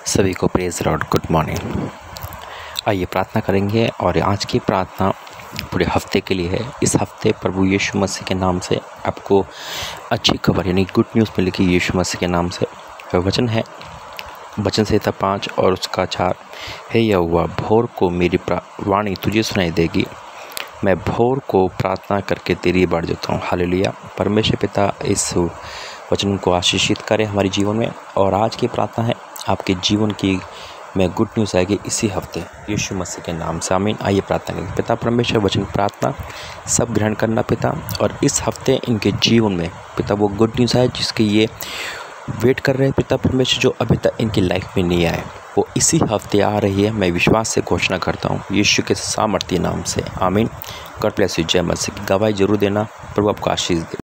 सभी को praise Lord, good morning. आइए प्रार्थना करेंगे और आज की प्रार्थना पूरे हफ्ते के लिए है। इस हफ्ते प्रभु यीशु मसीह के नाम से आपको अच्छी खबर यानी गुड न्यूज़ मिलेगी। यीशु मसीह के नाम से वचन है, वचन संहिता 5 और उसका 4। हे यहोवा, भोर को मेरी वाणी तुझे सुनाई देगी, मैं भोर को प्रार्थना करके तेरी बाढ़ जाता हूँ। हालेलुया। परमेश्वर पिता इस वचन को आशीषित करे हमारे जीवन में। और आज की प्रार्थना है आपके जीवन की में गुड न्यूज़ आएगी इसी हफ्ते यीशु मसीह के नाम से, आमीन। आइए प्रार्थना करें। पिता परमेश्वर, वचन प्रार्थना सब ग्रहण करना पिता, और इस हफ्ते इनके जीवन में पिता वो गुड न्यूज़ आए जिसके ये वेट कर रहे हैं पिता परमेश्वर, जो अभी तक इनकी लाइफ में नहीं आए, वो इसी हफ्ते आ रही है। मैं विश्वास से घोषणा करता हूँ यीशु के सामर्थ्य नाम से, आमीन। God bless you. जय मसीह की गवाही जरूर देना। प्रभु आपको आशीष दे।